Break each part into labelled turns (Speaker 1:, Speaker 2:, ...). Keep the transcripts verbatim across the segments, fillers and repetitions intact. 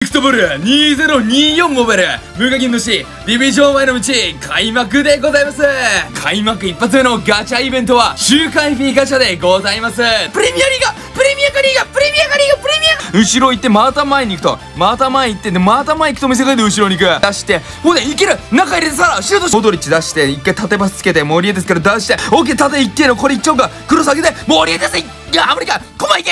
Speaker 1: フトボールにせんにじゅうよんモバイル無課金のしディビジョン前の道開幕でございます。開幕一発目のガチャイベントは週刊 エフピー ガチャでございます。プレミアリーガプレミアリーガプレミアリーガプレミア後ろ行ってまた前に行くとまた前行ってでまた前行くと見せかけて後ろに行く出してほんでいける中入れてさらシュートモドリッチ出して一回縦パスつけて森江ですから出してオッケー縦行ってのこれいっちゃおうかクロス上げて森江ですいやアメリカコマいけ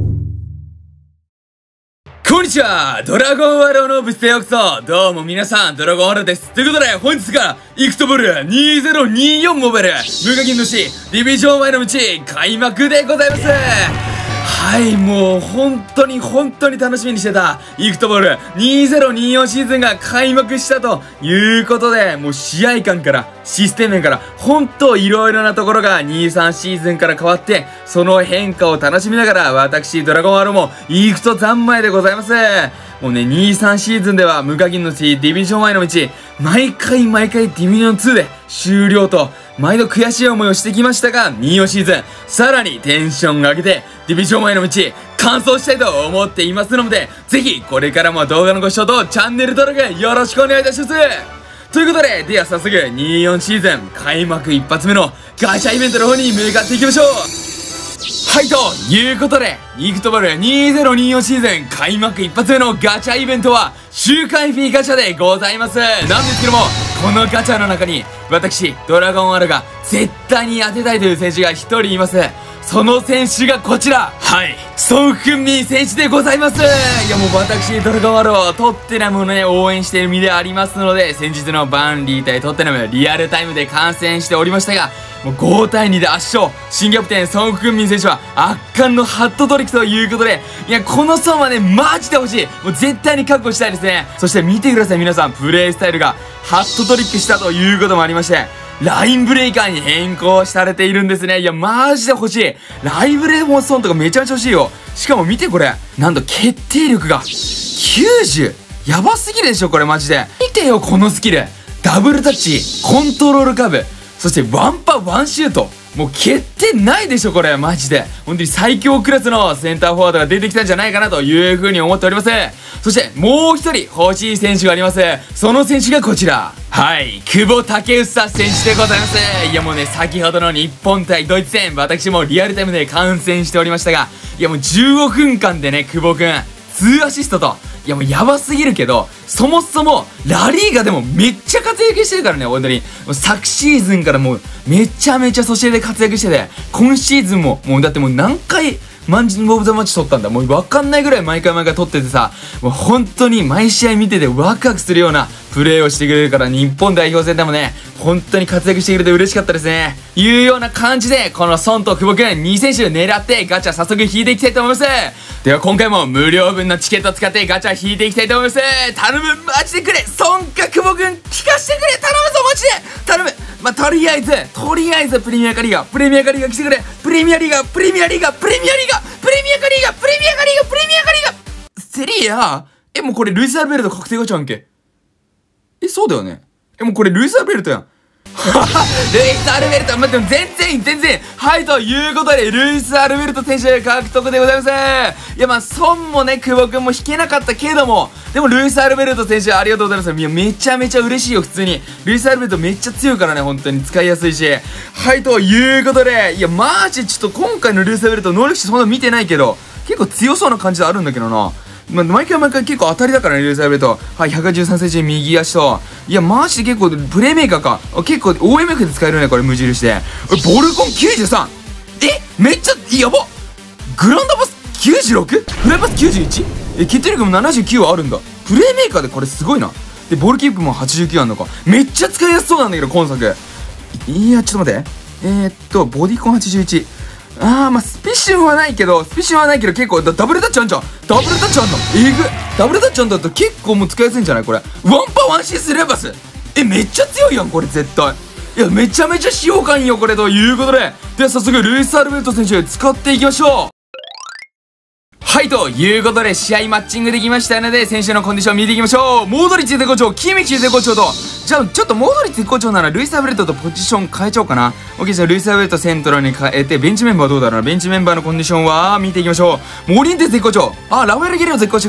Speaker 1: こんにちは、ドラゴンワローの部室へようこそ。どうも皆さん、ドラゴンワローです。ということで、本日からイクトボールにせんにじゅうよんモバイル無課金のしディビジョン前の道開幕でございます。はい、もう本当に本当に楽しみにしてたイクトボールにせんにじゅうよんシーズンが開幕したということで、もう試合感からシステム面から本当いろいろなところがにじゅうさんシーズンから変わって、その変化を楽しみながら私ドラゴンワローもイクト三昧でございます。もうね、にじゅうさんシーズンでは無課金のしディビジョン前の道毎回毎回ディビジョンツーで終了と毎度悔しい思いをしてきましたが、にじゅうよんシーズンさらにテンション上げてディビジョン前の道完走したいと思っていますので、ぜひこれからも動画のご視聴とチャンネル登録よろしくお願いいたします。ということで、では早速にじゅうよんシーズン開幕一発目のガチャイベントの方に向かっていきましょう。はい、ということで、イクトボールにせんにじゅうよんシーズン開幕一発目のガチャイベントは週刊 エフピー ガチャでございます。なんですけども、このガチャの中に私ドラゴンワローが絶対に当てたいという選手が一人います。その選手がこちら、はい、ソン・フンミン選手でございます。いやもう私ドラゴンワロートッテナムをね応援している身でありますので、先日のバンリー対トッテナムリアルタイムで観戦しておりましたが、もうごたいにで圧勝。新キャプテンソン・フンミン選手は圧巻のハットトリックということで、いやこのソンはねマジで欲しい。もう絶対に確保したいですね。そして見てください皆さん、プレイスタイルがハットトリックしたということもありまして、ラインブレイカーに変更されているんですね。いやマジで欲しい。ライブレモンソンとかめちゃめちゃ欲しいよ。しかも見てこれ、なんと決定力がきゅうじゅう。やばすぎるでしょこれマジで。見てよこのスキル。ダブルタッチ、コントロールカーブ、そしてワンパワンシュート。もう欠点ないでしょこれマジで。本当に最強クラスのセンターフォワードが出てきたんじゃないかなという風に思っております。そしてもう一人欲しい選手があります。その選手がこちら、はい、久保建英選手でございます。いやもうね、先ほどの日本対ドイツ戦私もリアルタイムで観戦しておりましたが、いやもうじゅうごふんかんでね久保くんにアシストと、いやもうやばすぎるけど、そもそもラリーガでもめっちゃ活躍してるからね。本当に昨シーズンからもうめちゃめちゃソシエで活躍してて、今シーズンももうだってもう何回マンジン・オブ・ザ・マッチ取ったんだもう分かんないぐらい毎回毎回取っててさ、もう本当に毎試合見ててワクワクするようなプレーをしてくれるから、日本代表戦でもね本当に活躍してくれて嬉しかったですね。いうような感じで、このソンと久保くんに選手狙ってガチャ早速引いていきたいと思います。では今回も無料分のチケットを使ってガチャ引いていきたいと思います。頼むマジでくれ、ソンか久保くん引かしてくれ、頼むぞマジで頼む。まあ、とりあえずとりあえずプレミアカリーガプレミアカリーガ来てくれ。プレミアリーガプレミアリーガプレミアリーガプレミアカリーガプレミアカリーガプレミアカリーガセリア。えもうこれルイス・アルベルト確定ガチャやんけ。えそうだよね。えもうこれルイス・アルベルトやん。ルイス・アルベルト、待っても全然いい全然いい。はい、ということでルイス・アルベルト選手獲得でございます。いやまあソンもね久保くんも引けなかったけれども、でもルイス・アルベルト選手ありがとうございます。いやめちゃめちゃ嬉しいよ普通に。ルイス・アルベルトめっちゃ強いからね、本当に使いやすいし。はい、ということで、いやマジちょっと今回のルイス・アルベルト能力値そんな見てないけど結構強そうな感じであるんだけどな。まあ、毎回毎回結構当たりだからね、ルイス・アルベルト。はい、ひゃくじゅうさんセンチ右足と。いや、マジで結構、プレイメーカーか。結構、オーエムエフ で使えるね、これ、無印で。ボルコンきゅうじゅうさん。えめっちゃ、やばグランドパス きゅうじゅうろく？ フライパス きゅうじゅういち？ え、決定力もななじゅうきゅうはあるんだ。プレイメーカーでこれすごいな。で、ボールキープもはちじゅうきゅうあるのか。めっちゃ使いやすそうなんだけど、今作。いや、ちょっと待って。えー、っと、ボディコンはちじゅういち。あー、まあ、スピシュンはないけど、スピシュンはないけど結構、ダブルタッチあんじゃん。ダブルタッチあんのえぐダブルタッチあんだと結構もう使いやすいんじゃないこれ。ワンパワンシースレーバス。え、めっちゃ強いやん、これ絶対。いや、めちゃめちゃ使用感いいよ、これということで。では早速、ルイス・アルベルト選手使っていきましょう。はい、ということで試合マッチングできましたので、選手のコンディション見ていきましょう。モードリッチ絶好調、キミッチ絶好調と、じゃあちょっとモードリッチ絶好調ならルイス・アルベルトとポジション変えちゃおうかな。オッケー、じゃあルイス・アルベルトセントラルに変えて、ベンチメンバーはどうだろうな。ベンチメンバーのコンディションは見ていきましょう。モリンテス絶好調、あ、ラファエル・ゲレロ絶好調か。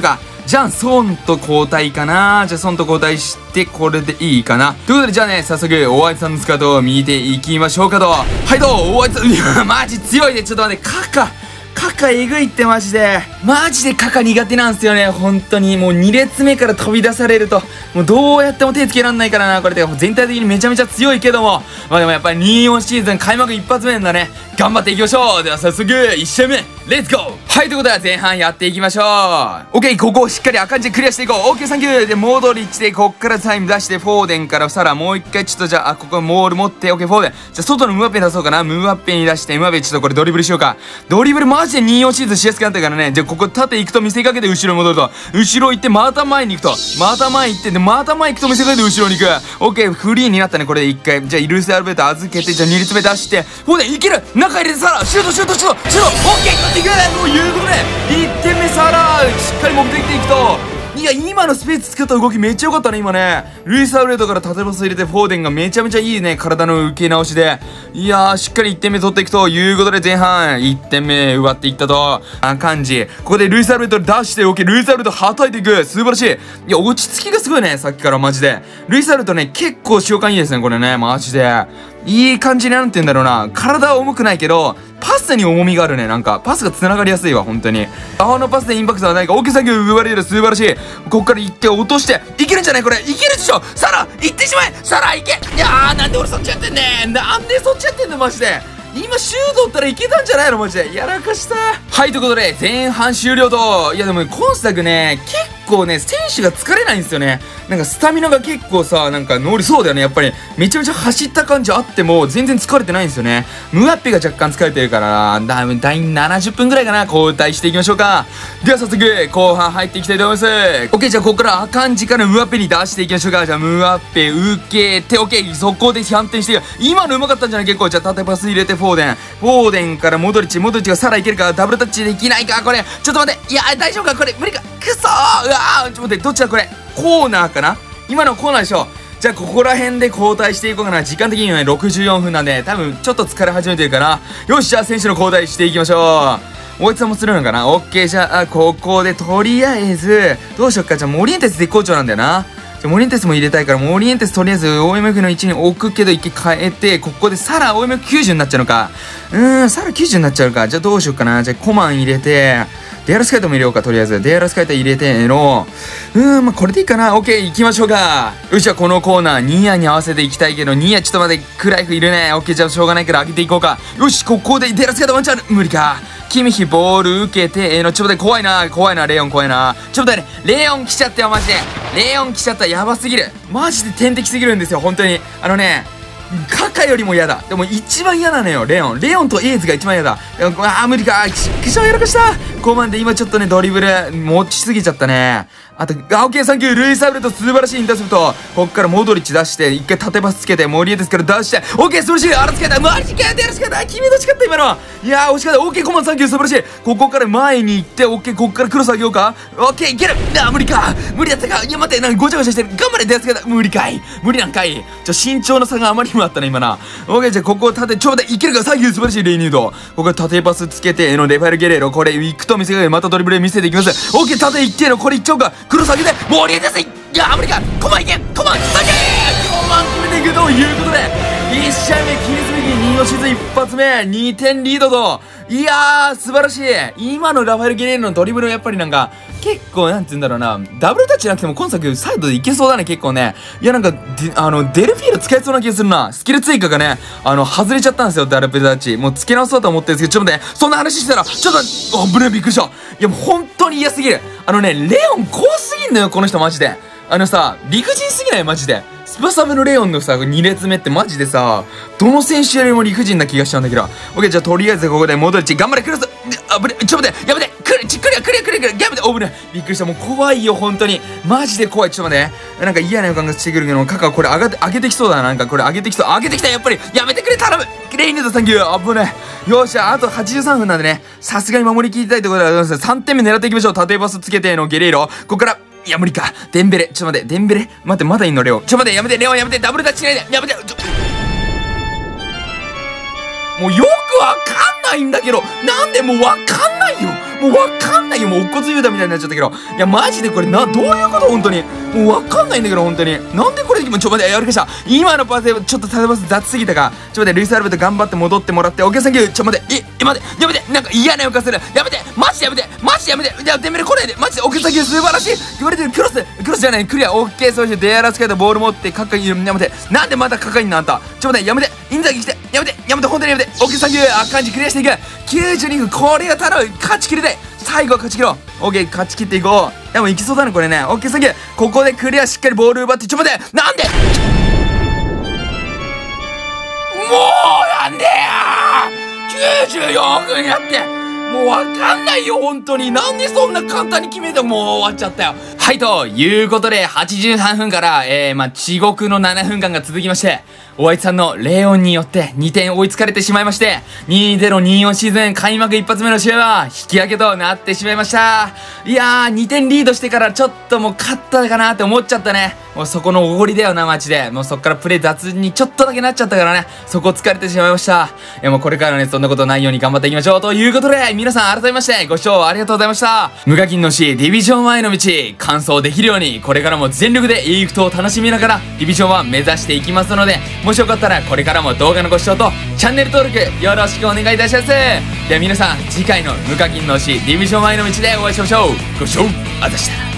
Speaker 1: じゃあ、孫と交代かな。じゃあ、孫と交代して、これでいいかな。ということで、じゃあね、早速、大相手さんのスカートを見ていきましょうかと。はいどう大相手さん、いや、マジ強いで、ちょっと待って、カカ。カカえぐいってマジで。マジでカカ苦手なんすよね、本当に。もうに列目から飛び出されると、もうどうやっても手つけらんないからな、これで。全体的にめちゃめちゃ強いけども。まあでもやっぱりにじゅうよんシーズン開幕一発目なんだね。頑張っていきましょう。では早速、いち試合目、レッツゴー。はい、ということで前半やっていきましょう。オッケー、ここをしっかり赤字クリアしていこう。オッケー、サンキュー。で、モドリッチで、こっからタイム出して、フォーデンからサラ、もう一回ちょっとじゃあ、あ、ここモール持って、オッケー、フォーデン。じゃあ、外のムワッペ出そうかな。ムワッペに出して、ムワッペちょっとこれドリブルしようか。ドリブルマジでにじゅうよんシーズンしやすくなったからね。じゃあ、ここ縦行くと見せかけて後ろに戻ると。後ろ行って、また前に行くと。また前行って、で、また前行くと見せかけて後ろに行く。オッケー、フリーになったね、これで一回。じゃあ、ルイス・アルベルト預けて、じゃあ、に列目出して、フォーデンいける中入れてサラシュートシュートシュートシュートオッケーいくということで、いってんめサラしっかり持ってきていくと。いや、今のスペース作った動きめっちゃ良かったね、今ね。ルイス・アルベルトから縦パス入れて、フォーデンがめちゃめちゃいいね、体の受け直しで。いやー、しっかりいってんめ取っていくということで、前半、いってんめ奪っていったと。あ、感じ。ここでルイス・アルベルト出して、オッケー、ルイス・アルベルトはたいていく。素晴らしい。いや、落ち着きがすごいね、さっきからマジで。ルイス・アルベルトね、結構使用感いいですね、これね、マジで。いい感じになんて言うんだろうな。体は重くないけど、パスに重みがあるね。なんか、パスが繋がりやすいわ、本当に。あのパスでインパクトはないか。オーケーサンキュー、奪われる。素晴らしい。こっから一回落として、いけるんじゃないこれ。いけるでしょサラ行ってしまえサラ行けいやー、なんで俺そっちやってんねんなんでそっちやってんのマジで今シュート打ったらいけたんじゃないのマジで。やらかした。はい、ということで、前半終了と。いや、でも、今作ね、結構ね、選手が疲れないんですよね。なんか、スタミナが結構さ、なんか、乗りそうだよね。やっぱり、めちゃめちゃ走った感じあっても、全然疲れてないんですよね。ムワッペが若干疲れてるからな。だいだいななじゅっぷんぐらいかな。交代していきましょうか。では、早速、後半入っていきたいと思います。オッケー、じゃあ、ここから赤んじからムワッペに出していきましょうか。じゃあ、ムワッペ、受けて、オッケー、速攻で反転していく。今のうまかったんじゃない結構。じゃあ、縦パス入れて、フォーデン。フォーデンからモドリッチ、モドリッチがさらいけるか、ダブルタッチできないか、これ。ちょっと待って。いや、大丈夫かこれ、無理か。くそーうわーちょっと待って、どっちだこれ。コーナーかな今のコーナーでしょ。じゃあ、ここら辺で交代していこうかな。時間的にはね、ろくじゅうよんふんなんで、多分、ちょっと疲れ始めてるかな。よし、じゃあ、選手の交代していきましょう。大津さんもするのかなオッケー、じゃあ、ここで、とりあえず、どうしよっか。じゃあ、モリエンテス絶好調なんだよな。じゃあ、モリエンテスも入れたいから、モリエンテスとりあえず オーエムエフ の位置に置くけど、一回変えて、ここでサラ オーエムエフきゅうじゅう になっちゃうのか。うーん、サラきゅうじゅうになっちゃうか。じゃあ、どうしよっかな。じゃあ、コマン入れて、デアラスカイトも入れようか、とりあえず。デアラスカイト入れての、うーん、まあ、これでいいかな。オッケー、行きましょうか。よし、じゃあ、このコーナー、ニーヤに合わせていきたいけど、ニーヤちょっと待って、クライフいるね。オッケー、じゃあ、しょうがないから上げていこうか。よし、ここでデアラスカイトワンチャン、無理か。キミヒボール受けて、えー、の、ちょっと待って、怖いな、怖いな、レオン怖いな。ちょっと待って、レオン来ちゃったよ、マジで。レオン来ちゃった、やばすぎる。マジで天敵すぎるんですよ、本当に。あのね、カカよりも嫌だ。でも一番嫌なのよ、レオン。レオンとエイズが一番嫌だ。あー、無理か。くしょやらかした。後半で今ちょっとね、ドリブル持ちすぎちゃったね。あと、あ、オッケー、サンキュー。ルイス・アルベルト、素晴らしいインターセプト。こっからモドリッチ出して、一回縦パスつけて、モリエテスから出して、オッケー、素晴らしい。あらつけた。マジかよ、出らしかった。君のしかった、今のは。いやー、惜しかった。オッケー、コマン、サンキュー、素晴らしい。ここから前に行って、オッケー、ここからクロス上げようか。オッケー、いける。あー、無理か。無理だったか。いや、待って、なんかごちゃごちゃしてる。頑張れ、出やすかった。無理かい。無理なんかい。ちょ、身長の差があまりにもあったね、今な。オッケー、じゃあ、ここを縦、ちょうどいけるか。サンキュー、素晴らしい。レイニュード。ここから縦パスつけて、の、レファル・ゲレーロ。これ、行くと見せかけて、またドリブル見せていきます。オッケー、縦行っての、これいっちゃおうか。クロス上げて、モリエテス。いや、無理か。コマンいけ。コマン、サンキュー。コマン決めていくということで、いち試合目、キリスベギにのシーズン一発目、にてんリードと、いやー、素晴らしい。今のラファエル・ゲレーロのドリブルはやっぱりなんか、結構、なんて言うんだろうな、ダブルタッチなくても今作サイドでいけそうだね、結構ね。いや、なんか、あの、デルフィール使えそうな気がするな。スキル追加がね、あの、外れちゃったんですよ、ダブルタッチ。もう付け直そうと思ってるんですけど、ちょっと待って、そんな話したら、ちょっと、あ、ぶね、びっくりした。いや、もう本当に嫌すぎる。あのね、レオン怖すぎんのよ、この人マジで。あのさ、理不尽すぎないマジで。スパサブのレオンのさ、に列目ってマジでさ、どの選手よりも理不尽な気がしちゃうんだけど。オッケー、じゃあとりあえずここでモドリッチ、頑張れ、クロス。あぶね、ちょっと待って、やめて、くれ、ちっくりや、くれ、くれ、くれ、やめて、おぶね、びっくりした。もう怖いよ、本当に。マジで怖い。ちょっと待って。なんか嫌な予感がしてくるけど、カカこれ上がって、上げてきそうだな。なんかこれ上げてきそう。上げてきた、やっぱり。やめてくれ、頼む。レイニードサンキュー。あぶね。よっしゃ、あとはちじゅうさんふんなんでね、さすがに守りきりたいところでは、さんてんめ狙っていきましょう。縦パスつけてのゲレーロ。ここから、いや、無理か。デンベレ。ちょっと待って、デンベレ待って、まだいんの、レオン。ちょ、待って、やめて、レオンやめて、ダブルタッチしないで。やめて、ちょ。もうよくわかんないんだけど、なんでもうわかんないよ。 もうわかんないよ。もう、乙骨雄太みたいになっちゃったけど。いや、マジでこれな、どういうこと本当に。もうわかんないんだけど、本当に。なんでこれ、今、ちょ、待って、やるかした。今のパーセーちょっと縦パス雑すぎたか。ちょ、待って、ルイスアルベルト頑張って戻ってもらって、オッケーサンキュー。ちょ、待って、え、え、待って、やめて、なんか嫌な予感する。やめて、マジでやめて、マジでやめて。いや、デンベレ来ないで、マジで、オッケーサンキュー、素晴らしい。言われてる、クロス、クロスじゃない、クリア、オッケー、そしてデアラスカイトボール持って、カッカイ、やめて、なんでまたカッカイんのあんた。ちょ、待って、やめて、インザギ来て、やめて、やめて、本当にやめて、オッケーサンキュー、あ、感じクリアしていく。きゅうじゅうにふん、これが頼む、勝ち切りたい。最後は勝ち切ろう。オッケー、勝ち切っていこう。でもいきそうだね、これね。オッケー、サンキュー。ここでクリアしっかりボール奪って、ちょ、待って、なんでもうなんでやー !きゅうじゅうよんふんやって、もうわかんないよ、本当に。なんでそんな簡単に決めてもう終わっちゃったよ。はい、ということで、はちじゅうさんふんから、えー、まあ、地獄のななふんかんが続きまして、お相手さんのレオンによってにてん追いつかれてしまいまして、にせんにじゅうよんシーズン開幕一発目の試合は引き分けとなってしまいました。いやー、にてんリードしてからちょっともう勝ったかなって思っちゃったね。もうそこのおごりだよな、マジで。もうそっからプレイ雑にちょっとだけなっちゃったからね。そこ疲れてしまいました。いやもうこれからね、そんなことないように頑張っていきましょう。ということで、皆さん改めましてご視聴ありがとうございました。無課金のし、ディビジョンワンへの道、完走できるように、これからも全力でイーフトを楽しみながら、ディビジョンワン目指していきますので、もしよかったらこれからも動画のご視聴と、チャンネル登録よろしくお願いいたします。では皆さん、次回の無課金のし、ディビジョンワンへの道でお会いしましょう。ご視聴ありがとうございました。